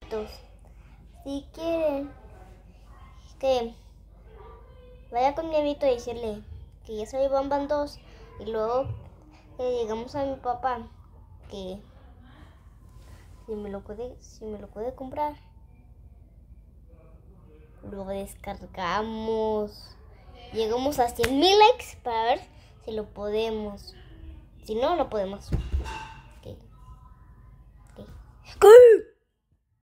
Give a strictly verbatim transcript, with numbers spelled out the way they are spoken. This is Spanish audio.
Entonces, si quieren que vaya con mi amito y decirle que ya soy Bamban dos y luego le digamos a mi papá que si me lo puede, si me lo puede comprar, lo descargamos, llegamos a cien mil likes para ver si lo podemos. Si no, no podemos. Okay. Okay.